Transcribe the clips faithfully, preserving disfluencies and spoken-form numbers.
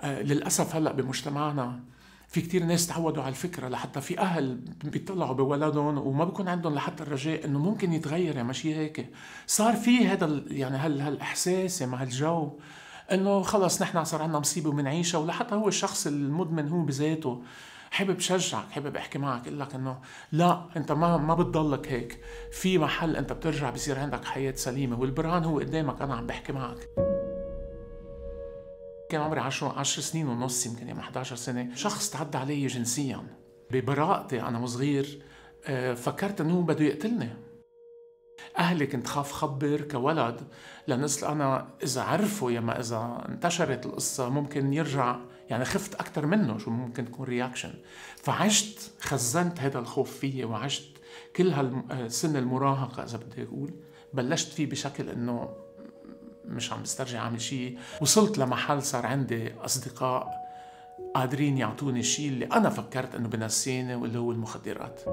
آه للأسف هلأ بمجتمعنا في كتير ناس تعودوا على الفكرة، لحتى في أهل بيطلعوا بولدهم وما بيكون عندهم لحتى الرجاء إنه ممكن يتغير، يا ماشي هيك. صار في هذا يعني هال هالإحساس مع هالجو إنه خلص نحن صار عنا مصيبة ومنعيشها، ولحتى هو الشخص المدمن هو بذاته حابب شجعك، حابب احكي معك، يقول لك انه لا انت ما ما بتضلك هيك، في محل انت بترجع بصير عندك حياه سليمه، والبرهان هو قدامك، انا عم بحكي معك. كان عمري عشر عشر سنين ونص، يمكن يعني إحدى عشرة سنه، شخص تعدى علي جنسيا. ببراءتي انا وصغير فكرت انه بده يقتلني. اهلي كنت خاف خبر كولد، لنسل انا اذا عرفوا يما اذا انتشرت القصه ممكن يرجع، يعني خفت اكثر منه شو ممكن تكون رياكشن. فعشت خزنت هذا الخوف فيي، وعشت كل هالسن المراهقه اذا بدي اقول بلشت فيه بشكل انه مش عم بسترجع اعمل شيء. وصلت لمحل صار عندي اصدقاء قادرين يعطوني الشيء اللي انا فكرت انه بنسيني، واللي هو المخدرات.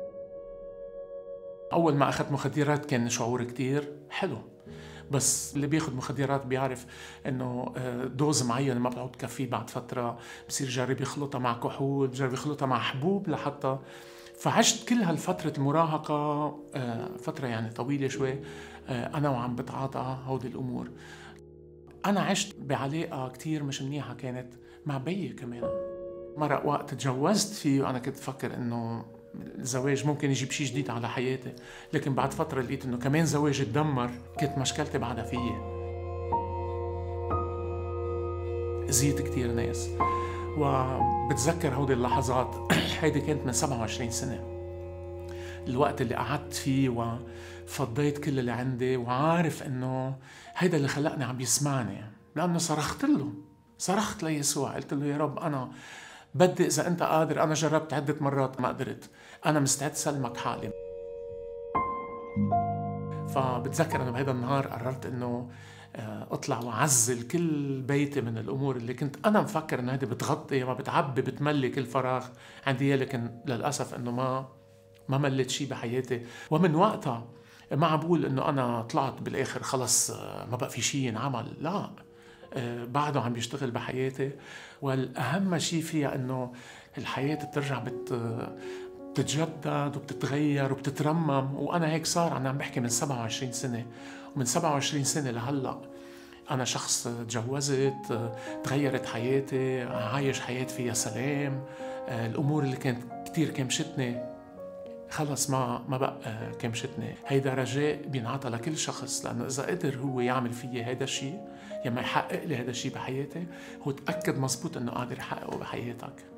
أول ما أخذت مخدرات كان شعور كتير حلو، بس اللي بياخد مخدرات بيعرف إنه دوز معين ما بتعود تكفيه، بعد فترة بصير جرب يخلطها مع كحول، بجرب يخلطها مع حبوب لحتى. فعشت كل هالفترة المراهقة فترة يعني طويلة شوي أنا وعم بتعاطى هودي الأمور. أنا عشت بعلاقة كتير مش منيحة كانت مع بيي كمان. مرة وقت تجوزت فيه وأنا كنت فكر إنه الزواج ممكن يجيب شيء جديد على حياتي، لكن بعد فترة لقيت إنه كمان زواجي تدمر، كانت مشكلتي بعدها فيي. أذيت كتير ناس، وبتذكر هودي اللحظات. هيدي كانت من سبعة وعشرين سنة، الوقت اللي قعدت فيه وفضيت كل اللي عندي، وعارف إنه هيدا اللي خلقني عم يسمعني، لأنه صرخت له، صرخت ليسوع، قلت له يا رب أنا بدي إذا أنت قادر، أنا جربت عدة مرات ما قدرت، أنا مستعد سلمك حالي. فبتذكر أنا بهذا النهار قررت إنه أطلع وأعزل كل بيتي من الأمور اللي كنت أنا مفكر إنه هذه بتغطي ما بتعبي بتملي كل فراغ عندي، لكن للأسف إنه ما ما مليت شيء بحياتي. ومن وقتها ما عم بقول إنه أنا طلعت بالآخر خلص ما بقى في شيء ينعمل، لا، بعده عم بيشتغل بحياتي. والأهم شيء فيها إنه الحياة بترجع بت بتتجدد وبتتغير وبتترمم، وأنا هيك صار. أنا عم بحكي من سبعة وعشرين سنة، ومن سبعة وعشرين سنة لهلأ أنا شخص تجوزت، تغيرت حياتي، عايش حياة فيها سلام. الأمور اللي كانت كتير كمشتني خلص ما ما بقى كمشتني. هيدا رجاء بينعطى لكل شخص، لأنه إذا قدر هو يعمل فيي هيدا الشيء، يما يحقق لي هيدا الشيء بحياتي، هو تأكد مزبوط إنه قادر يحققه بحياتك.